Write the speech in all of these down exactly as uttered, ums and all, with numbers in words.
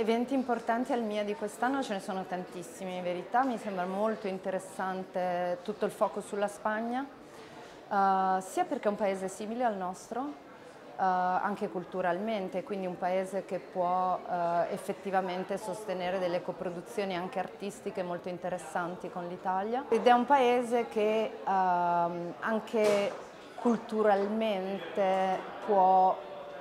Eventi importanti al MIA di quest'anno ce ne sono tantissimi, in verità mi sembra molto interessante tutto il focus sulla Spagna, uh, sia perché è un paese simile al nostro, uh, anche culturalmente, quindi un paese che può uh, effettivamente sostenere delle coproduzioni anche artistiche molto interessanti con l'Italia, ed è un paese che uh, anche culturalmente può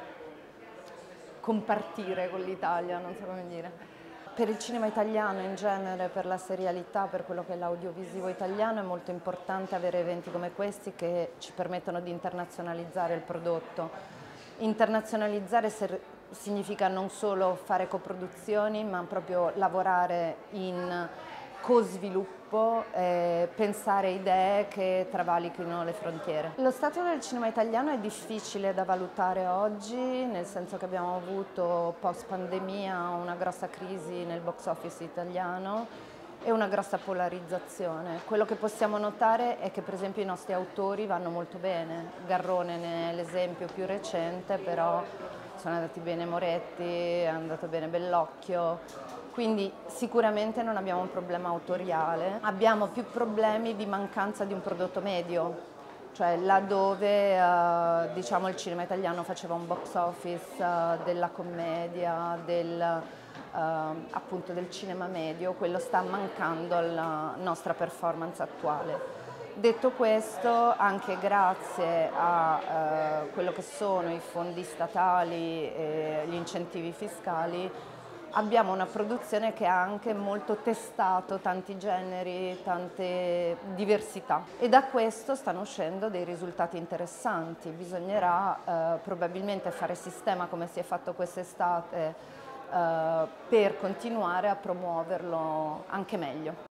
compartire con l'Italia, non so come dire. Per il cinema italiano in genere, per la serialità, per quello che è l'audiovisivo italiano, è molto importante avere eventi come questi che ci permettono di internazionalizzare il prodotto. Internazionalizzare significa non solo fare coproduzioni, ma proprio lavorare in co-sviluppo e pensare idee che travalichino le frontiere. Lo stato del cinema italiano è difficile da valutare oggi, nel senso che abbiamo avuto post pandemia una grossa crisi nel box office italiano e una grossa polarizzazione. Quello che possiamo notare è che per esempio i nostri autori vanno molto bene. Garrone è l'esempio più recente, però sono andati bene Moretti, è andato bene Bellocchio. Quindi sicuramente non abbiamo un problema autoriale, abbiamo più problemi di mancanza di un prodotto medio, cioè laddove eh, diciamo, il cinema italiano faceva un box office eh, della commedia, del, eh, appunto del cinema medio, quello sta mancando alla nostra performance attuale. Detto questo, anche grazie a eh, quello che sono i fondi statali e gli incentivi fiscali, abbiamo una produzione che ha anche molto testato tanti generi, tante diversità e da questo stanno uscendo dei risultati interessanti. Bisognerà eh, probabilmente fare sistema come si è fatto quest'estate eh, per continuare a promuoverlo anche meglio.